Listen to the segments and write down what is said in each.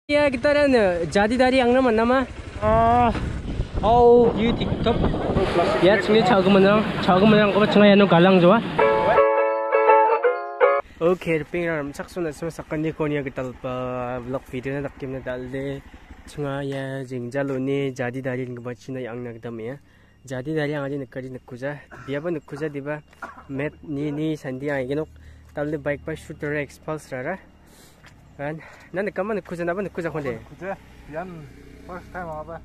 Ya kita jadi dari yang nama nama oh you TikTok ya sini menang kau cengah ya no galang jua oke pengen saksun asal sakkan di konia kita lupa vlog video na takkim na dalde cengah ya jengjaloni jadi dari ngebat cina yang nak dam ya jadi dari yang aja nekari nekuja dia pun nekuja diba met ni sandi yang genok dalde bike pa shooter expulse rara kan nanti kamu nekuja apa nekuja konde Bian first time apa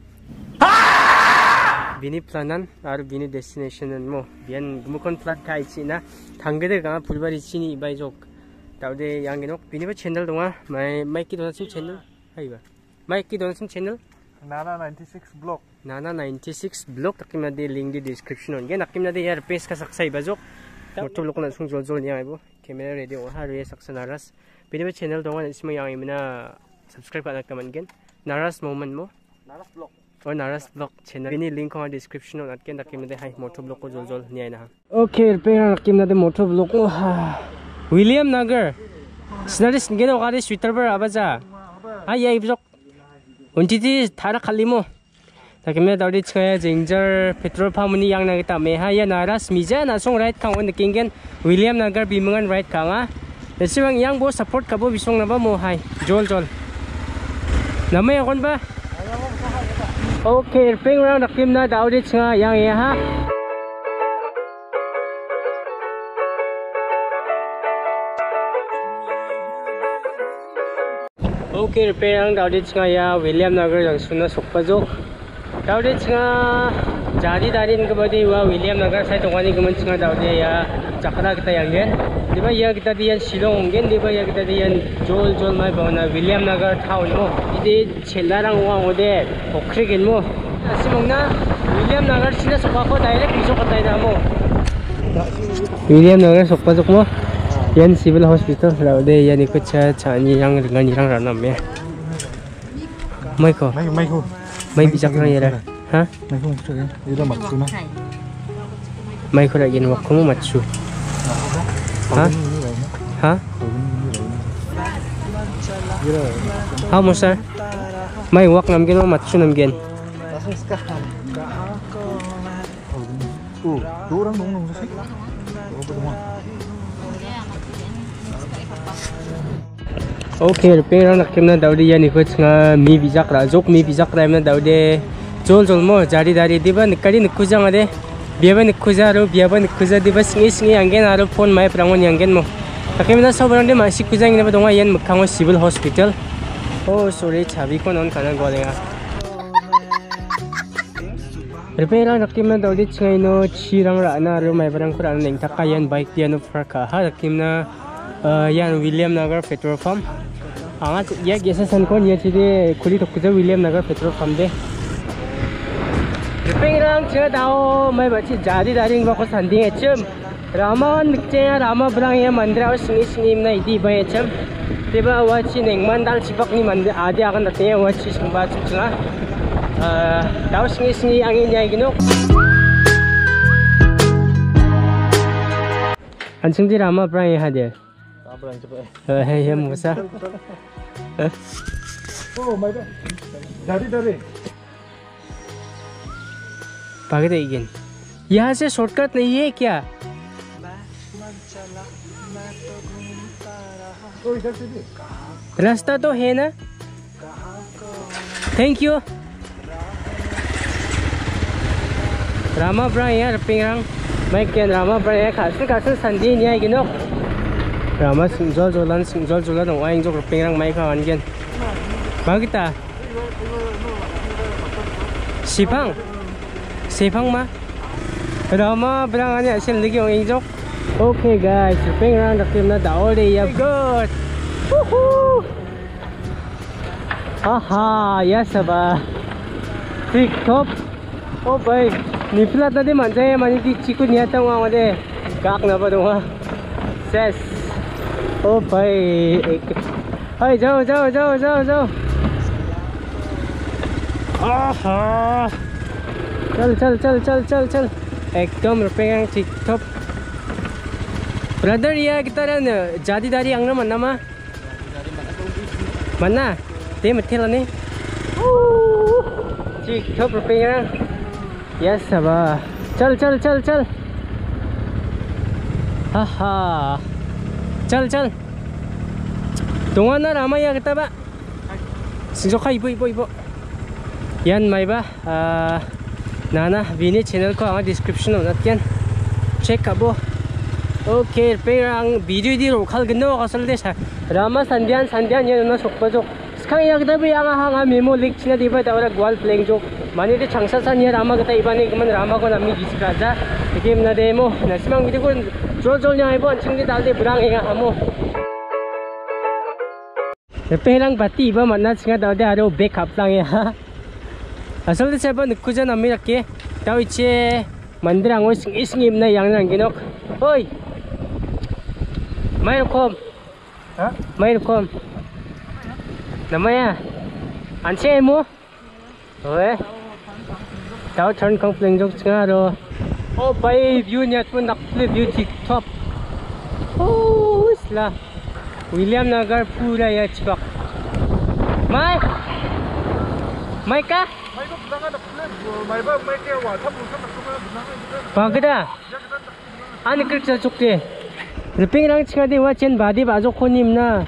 bini planan aru bini destinationan mo bian gumukon plat kai china 당근에 가 불발이 치니 이바이족 다우데 양genok bini ba channel donga mai ki don sim channel haiba mai ki don sim channel Nana 96 blog Nana 96 blog takimna de link di description on gen nakimna de yar page ka saksai bajok motor lokna sung jol jol ni aibo camera ready or haru ye saksanaras bini ba channel donga isma yang imna subscribe ka nakaman gen naras moment mo Nana blog और नाराज blog channel बिनी link होगा description और अटके नकीम दे हाई मोटो ब्लॉग को जोल जोल नहीं ना ओके पे नकीम दे मोटो ब्लॉग को विलियम नगर स्नारिस गेनो गाड़ी स्वीटर पर आबाजा हाय ये ब्लॉग उनतीती थारा खालीमो ताकि मैं दाउडी छया जिंजर पेट्रोल पंप नि यांग नागिता मे हाय नाराज मिजा ना सोंग राइट खांग वन किंगन विलियम नगर बिमंगन राइट खांगा देसिबां यांग बो सपोर्ट काबो बिसोंग नाबा मो हाय जोल जोल नमे अगन बा Okay, ping round nakim na daudi chenga yang ya ha. Okay, ping round daudi chenga ya William Nagar yang suna sokpajo. Daudi chenga jadi dari ni kebadi wa William Nagar saya tongani kemen chenga daudi ya Jakarta kita yang gen. Diba ya kita dian Shillong gen, diba ya kita dian jol mai bauna William Nagar town mo. Ide chellarang uang ode okrigen mo. Asimongna William Nagar sina sokako direct biso katay na mo. William Nagar sokpasok mo. Yan civil hospital ode yan ikut chani yang dengan yang ranam ya. Maiko. Mai bijak na yara. Ha? Maiko musuh ida matsu na Maiko lagi nak kamu matsu. Ha? Ha? Ha musa. Mai wak namgen mo matsu namgen. Dua orang nung sih. Okay, pengen nak kena daudi ya ni ikut nga mi bijak razok mi bijak raimna daude jol mo jari dari diba nikari nikujang ade biaba nikuja ro biaba nikuja diba singi anggen aro phone mai prangon anggen mo takimna sobrang de masih kujang ina ba donga yan mukhango civil hospital oh sorry chabi ko non kanan golenga Repera nakimna daudi chingaino chirang rana ro mai barang kuran neng takayan bike diano farka ha nakimna yan William Nagar petrol pump anga ya gesa san kon ya chide khuli tokkuja William Nagar petrol pump de Repera chinga dao mai bachi jadi daring ba ko sanding echem Ramawan mikche Rama brang ya mandra singi na idi ba echem tiba wachi neng mandal sipak ni mandi adi akan datnya wachi sumba chunga daw singi angin ya ginok Ansung di Rama brang ya hade Hei Musa Oh my god dari भागे देंगे यहाँ से शॉर्टकट नहीं है क्या रास्ता तो है ना थैंक यू रामा ब्रा यार पिंगरंग मैं क्या रामा ब्रा यार खास संधी नहीं आएगी नो रामा सिंजल जोलन वाइंग जो पिंगरंग मैं का अंगन भागीता Sipang ma Rama berang ani asyik lagi orang injok Okay guys pengen nak tim na daole ya good woohoo haha ya sabah TikTok oh boy niplat na de manjay mani di chiku niata wa made gak na ba dong ses oh boy hai jao aha चल एकदम रुपये TikTok brother ya kita jadi dari yang mana ma mana Tí một thiết là ní chị thấp rồi ping á. Yes ba. Chal chal chal chal. Haha. Chal chal. Tungan na ramaya kita ba. Sinso ibo ibo ibo. Yan may ba. Nana Vini channel ko ang description of natin. Check abo. Okay, pero video di lokal gano kasalde sa Rama Sandian yan na sokpajok. Skang yak dabi ang hanga memo link china diba tawag wall playing joke. Manide changsasan ya Rama kata ibani kaman Rama ko nami gisikaza. Game na demo. Nasimang video ko jol nya ibo ang chingdi dalde burang inga amo. Pelang bati iba manna chinga dalde aro backup lang ya. Asalde seba nukuja nami rakke. Taw iche mandirang o isngim na yang nang ginok. Hoy. Mayrokom. Ha? Mayrokom. Namanya. Anche mo? Oe. Tao turn kong playing jokes nga ro. Oh, bay view niya po nakli view TikTok. Oh, isla. William Nagar pura ya chpak. Mai. Mai ka? May ko bilangan na plan. May ba may kaya wa tap usap na kuma bilangan. Bagda. Ani kircha chukte. Riping chingadi wa chen badi bajoko님 na.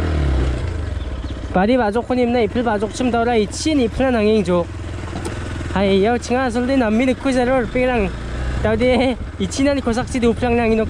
Badi bajoko님 na ipil bajokchim dawra ichin ipil na nangingjo. Ay yaw chinga solde nammi nikku jaro riping dawde ichinan kosakchi de uplang nanginok.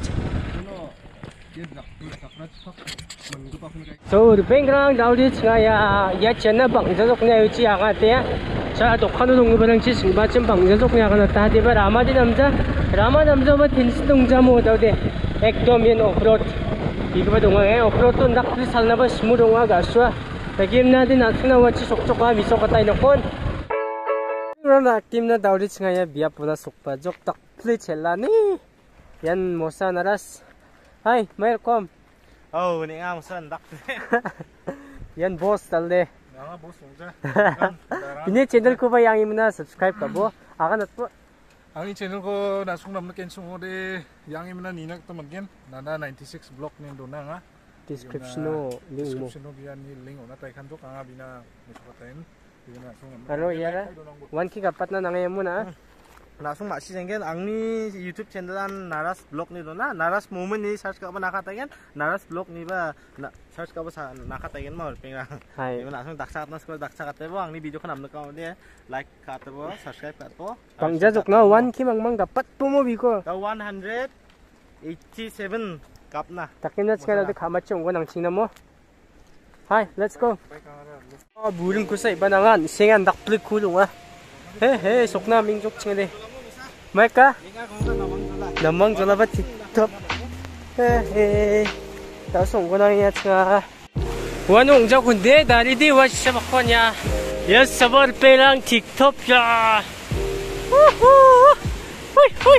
So riping dawde chinga ya chenna bangjajok na yuchi agate. 자, 독한우 동료배랑 지금 마침 방전속 약간 다 대발 라마 남자만 텐스 동자 모다데 액도면 오프로드 이거 동화에 오프로드 낙지 살나바 스무 동화 가수와 대김나디 나스나 와치 속속과 미소가 이노콘 그러나 팀나 다우리 칭아야 비아보다 속바족 딱 플레첼라니 얀 모사나라스 하이 웰컴 Oh, ni nga musan dak. 얀 보스 달래 Nga boss ongja. Ini channel ko ba yang imna subscribe ka bo? Akan at po. Ang channel ko nasung namna ken sungo de yang imna ninak to maggen. Nana 96 block ni do na nga. Description no link mo. Description no biyan ni link ona tay kan jo ka bina misukaten. Bina sung namna. Ano yara? 1K kapat na nangayam mo na. Nasung ma sisenggen angni YouTube channelan naras blog ni do na. Naras moment ni search ka ba nakatagen. Naras blog ni ba search ka ba sa nakatagen mo pingra. Hai. Iba nasung daksa na scroll daksa kate bo angni video ko namna ka de like ka te bo subscribe ka to. Pangjajok na 1K mangmang dapat po mo biko. The 187 kap na. Takin na tsaka natin kamatsi ong nang chingna mo. Hai, let's go. Oh, buring ko sa iba na nga. Singan dakplik kulong ah. He, sok na mingjok chingna de. May ka? Namang jola ba TikTok? He. Tapos ong nang iya tsaka. Wanong ja kundi dari di wa siya makonya. Yes, sabar pelang TikTok ya. Woohoo! Hoy, hoy.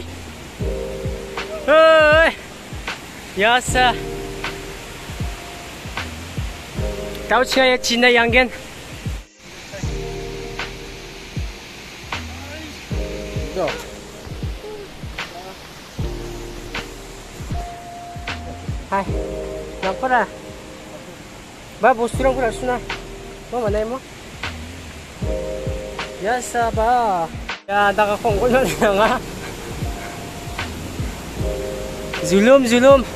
Hoy. Yasa. Tao siya ya china yangen. Go. Hai. Nampara. Ba bosurang pura suna. Mo manay mo. Yasa ba. Ya nakakong ko na nga. Zulum.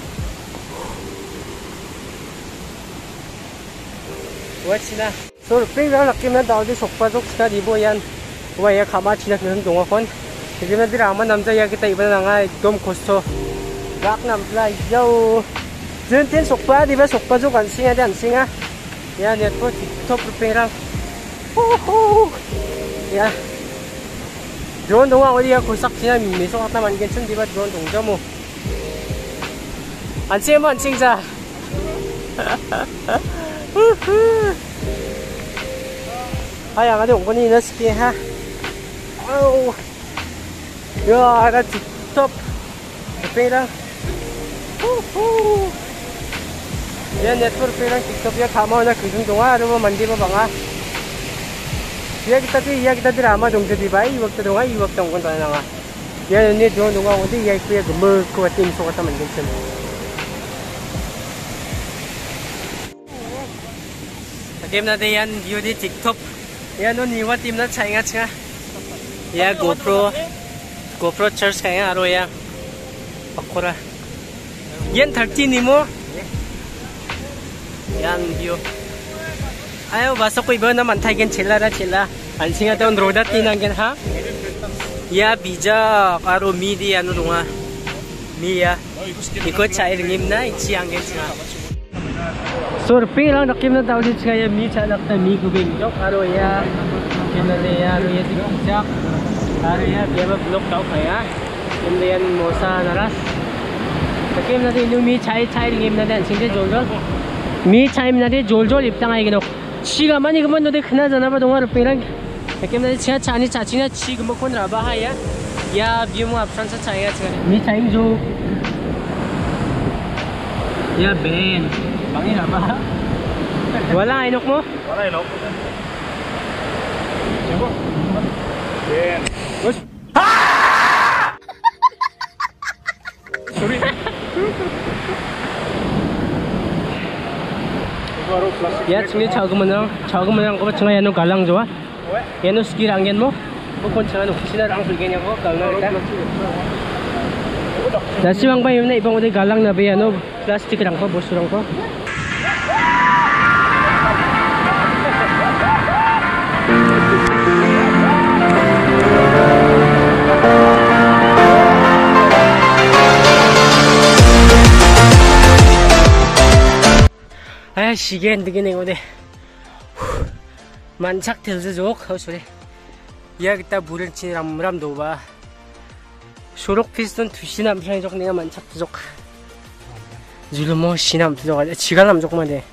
What's na? So, pring lang nakim na daw di sokpajok sa dibo yan. Waya kamachi na kung dungakon. Sige na di raman namja ya kita iba na nga dom kosto. Gak namla yo. Zuntin sokpa di ba sokpajok ansinga di ansinga. Yan ito TikTok pring lang. Ya. Drone 동화 어디야 고삭지나 미소 갖다 만긴 천 디바 드론 동자 뭐. 안 치면 안 칭자. 아야 가데 온거니 너스키 하. 아우. 야, 나 틱톡. 페이랑. 야, 네트워크 페이랑 틱톡이야 가마나 그중 동화 여러분 만디바 방아. 이야기 따들 아마 동자디 바이 이 waktu 동안 이 waktu 동건 다 나가. 야, 네 드론 동안 어디 이야기 그야 그 같은 소 같다 만든 천. Game na din yan, view di TikTok. Yan no, niwa team na chay nga nga. Ya GoPro charge kaya aro ya. Pakura. Yan 13 ni mo. Yan view. Ayo basa ko iba naman tayo chilla na chilla. Ansinga daw roda tinanggen ha. Ya bija aro midi ano dunga. Miya. Iko chay ringim na ichi anggen nga. So repeat lang nakim na daw dit kaya mi chalak ta mi gubing jok aro ya kinale ya aro ya tikjak aro ya biaba blok daw kaya kindian mosa naras nakim na din mi chai ringim na dan singde joljol mi chai na din joljol 입당 아이게노 치가 많이 그만 너데 그나저나 봐 동아 repeat lang nakim na din 치가 차니 차치나 치 그뭐 콘라 봐 하야 ya view mo option sa chai ga mi chai jo ya ben Bangin apa? Wala inok mo? Wala inok. Siapa? Ben. Bos. Sorry. Ya, cingli cagumenang ko cingay ano galang joa. Yano ski ranggen mo? Bukon cingay no kusina rang sulgenya ko galang ita. Nasi bang ba yun na ibang uday galang na ba ano plastic rang ko, bos rang ko. Ay, sige, hindi gineng uday. Manchak telsa jok, oh sorry. Ya kita bulan cini ram do ba. Sorok piston tu신 남편이 적 내가 만착 부족. 지금 뭐 신남 부족. 지가 남 조금만 돼.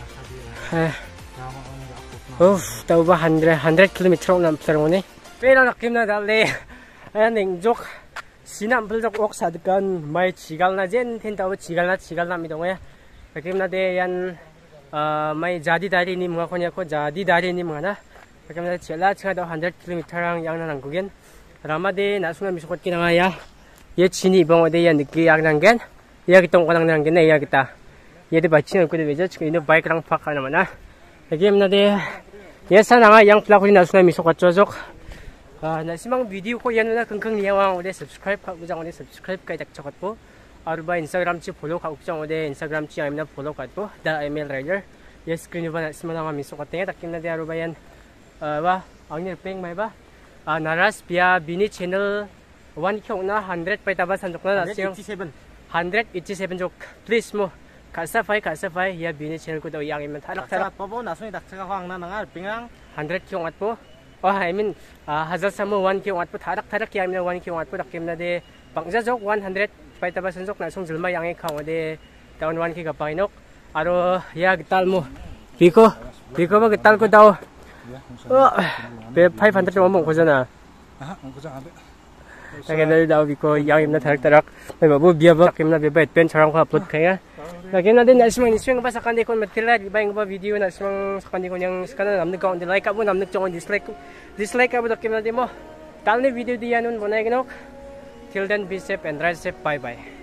tahu ba 100 km 남편 오네. 빼라 낙김나 달래. 냉족 신남 부족 옥 사드간 마이 지갈나 젠 텐다고 지갈납니다. 뭐야. 낙김나 대한 마이 자디 다리니 뭐가 거냐고 자디 다리니 뭐나. 낙김나 젤라 차도 100 km랑 양난 한국엔 Ramade nasuna misukot kinangaya. Ye chini ibang ode ya niki yagnanggen. Ya kitong ko nanggen na ya kita. Ye de bachin ko de beja chino bike rang park na mana. Again na de yesa nga yang pla ko nasuna misukot jojok. Na simang video ko yan na kengkeng niyawa ode subscribe ka ujang ode subscribe kay dakchakot po. Aruba Instagram chi follow ka ujang ode Instagram chi amna follow ka po. Da email rider. Yes screen ba na simang nga misukot ya takin na de aruba yan. Ba angir peng may ba? Naras biya bini channel 1 kyong na 100 pa taba sanjok na 187 jok please mo kasafai ya bini channel ko daw yang iman tarak po po nasungi daksaga ko ang nanangar pingang 100 kyong at po I mean hazal sa mo 1 kyong at po tarak yang na 1 kyong at po dakim na de bangja jok 100 pa taba sanjok na song zulma yang ikang de down 1 ki ka painok aro ya gital mo biko ba gital ko daw 500 wamong ko sana. Ang kusa ade. Kaya daw biko yang imna tarak may babu biya ba kimna beba pen charang ko upload kaya. Lagi na din nasimang niswing ba sa kandi ko matila di ba yung ba video na simang sa kandi ko yang skana namnig ko like abo namnig chong dislike abo kimna di mo. Tal ni video di yanon bonay ginok. Till then be safe and drive safe. Bye bye.